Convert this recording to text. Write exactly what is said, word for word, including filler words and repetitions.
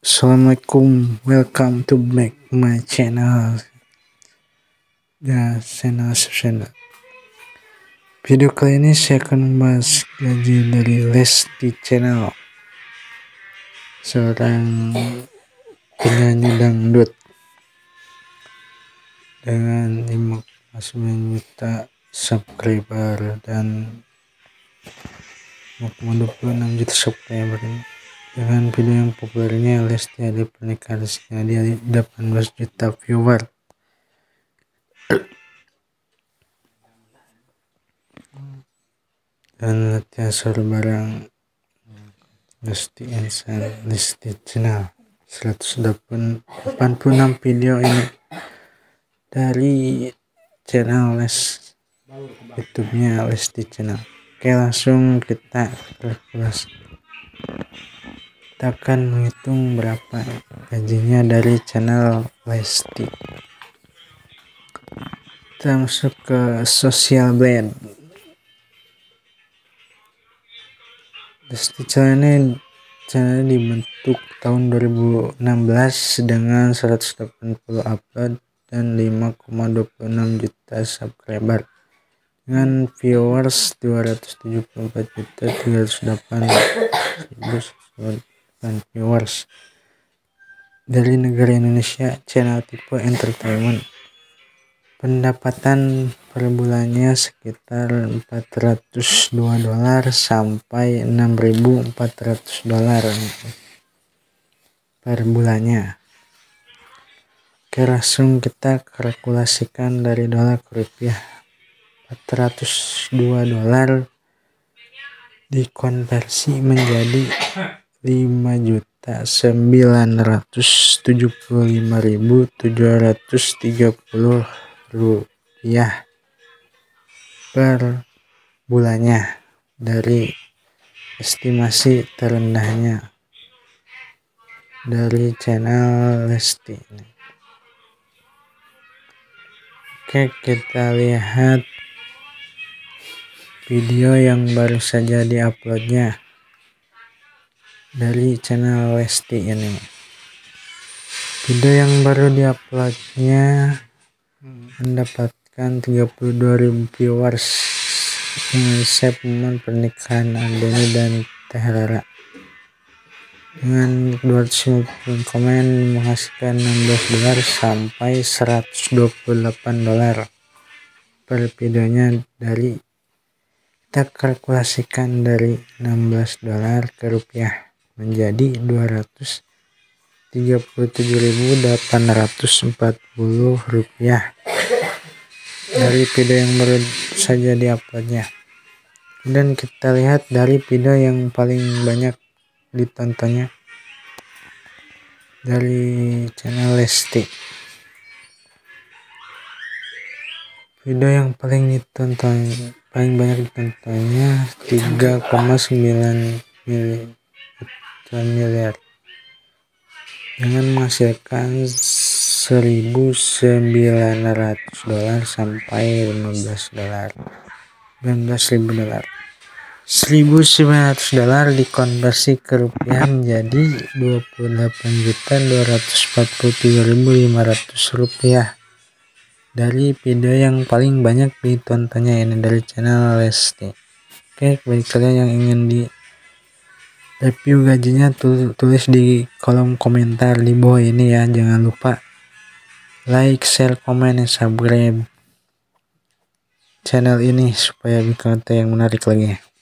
Assalamualaikum, welcome to back my channel, ya channel channel. Video kali ini saya akan membahas gaji dari Lesti Channel, seorang penyanyi dangdut dengan lima koma sembilan juta subscriber dan lima koma dua puluh enam juta subscriber. Dengan video yang populernya, Lesti ada pernikahan resminya dia delapan belas juta viewer. Dan latihan suara barang Lesti Insan Lesti Channel, seratus delapan puluh enam video ini dari channel Les YouTube-nya Lesti Channel. Oke, langsung kita kalkulasi. Kita akan menghitung berapa gajinya dari channel Lesti. Kita masuk ke Social Blade. Lesti Channel ini channel dibentuk tahun dua ribu enam belas dengan seratus delapan puluh upload dan lima koma dua puluh enam juta subscriber dengan viewers dua ratus tujuh puluh empat juta tiga ratus delapan ribu viewers. Dari negara Indonesia, channel tipe entertainment. Pendapatan per bulannya sekitar empat ratus dua dolar sampai enam ribu empat ratus dolar per bulannya. Oke, langsung kita kalkulasikan dari dolar ke rupiah. empat ratus dua dolar dikonversi menjadi lima juta sembilan ratus tujuh puluh lima ribu tujuh ratus tiga puluh rupiah per bulannya dari estimasi terendahnya dari channel Lesti. Oke, kita lihat video yang baru saja diuploadnya dari channel Lesti ini. Video yang baru diuploadnya mendapatkan tiga puluh dua ribu viewers dengan resep momen pernikahan Andeni dan Teh Rara. Dengan dua ratus lima puluh komen menghasilkan enam belas dolar sampai seratus dua puluh delapan dolar per videonya. Dari kita kalkulasikan dari enam belas dolar ke rupiah menjadi dua ratus tiga puluh tujuh ribu delapan ratus empat puluh rupiah dari video yang baru saja diuploadnya. Dan kita lihat dari video yang paling banyak ditontonnya dari channel Lesti. Video yang paling ditonton paling banyak ditontonnya tiga koma sembilan miliar dengan menghasilkan seribu sembilan ratus dolar sampai lima belas dolar sembilan belas ribu dolar. seribu sembilan ratus dolar dikonversi ke rupiah menjadi dua puluh delapan juta dua ratus empat puluh tiga ribu lima ratus rupiah dari video yang paling banyak ditontonnya ini dari channel Lesti. Oke, bagi kalian yang ingin di review gajinya tulis di kolom komentar di bawah ini ya. Jangan lupa like, share, komen, dan subscribe channel ini supaya bikin konten yang menarik lagi.